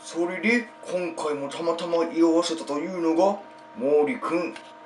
それで今回もたまたま居合わせたというのが毛利君